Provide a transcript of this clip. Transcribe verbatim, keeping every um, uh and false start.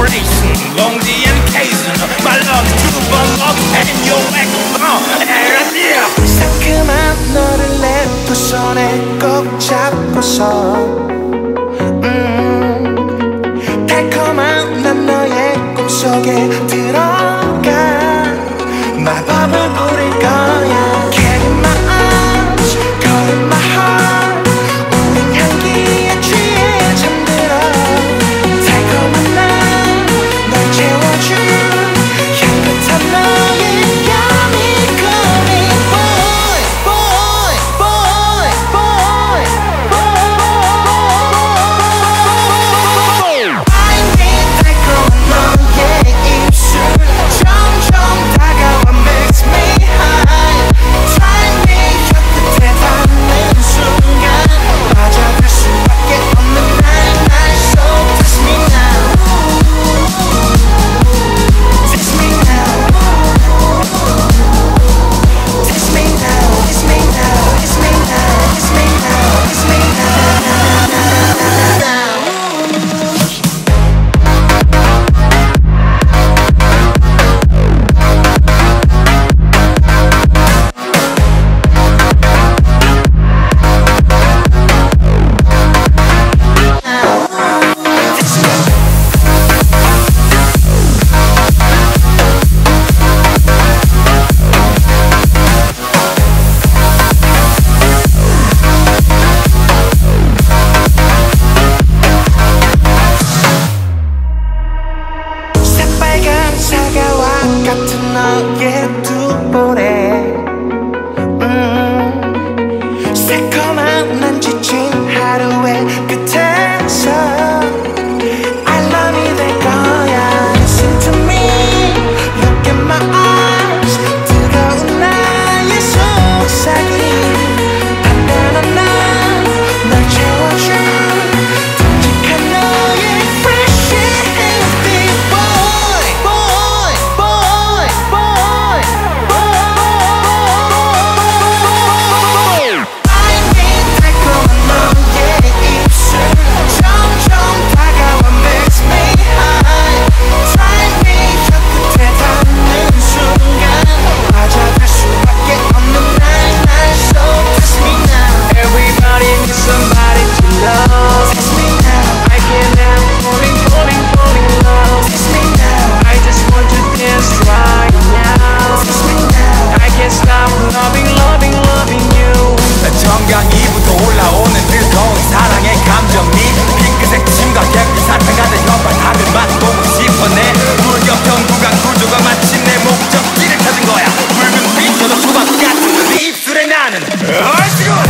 racing, long D and K's my love to love and your ex 새콤한 너를 내 두 손에 꼭 잡고서 음, 달콤한 난 너의 꿈속에 들어가 마법을 부릴 거야. Carry my arms, call in my heart 우린 향기에 취해 잠들어 달콤한 날 널 채워줄 향긋한 너의 yummy gummy boy boy boy boy boy I need 달콤한 너의 입술 점점 다가와 makes me high Try me 곁에 닿는 순간 빠져들 수밖에 없는 날 날 So kiss me now Kiss me now Kiss me now Kiss me now Kiss me now Kiss me now Kiss me now 새빨간 사과와 같은 너의 두 볼에 음, 새콤한 난 지친 하루의 끝에서 알람이 될 거야. Listen to me, look at my eyes 뜨거운 나의 속삭임 단단한 날 채워줄 듬직한 너의 fresh and healthy boy boy boy boy boy I need 달콤한 너의 입술 점점 다가와 makes me high Try me 곁에 닿는 순간 빠져들 수밖에 없는 날 날 So kiss me now Everybody needs somebody to love. Kiss me now I can't help falling, falling, falling in love. Kiss me now I just want to dance right now. Kiss me now I can't stop loving, loving, loving you. 정강이부터 올라오는 뜨거운 사랑의 감정이 핑크색 침과 객기 사탕 같은 혓바닥을 맛보고 싶어내 물결평 구간 구조가 마치 내 목적지를 찾은 거야. 붉은 빛 너도 초밥 같은 네 입술에 나는 얼씨구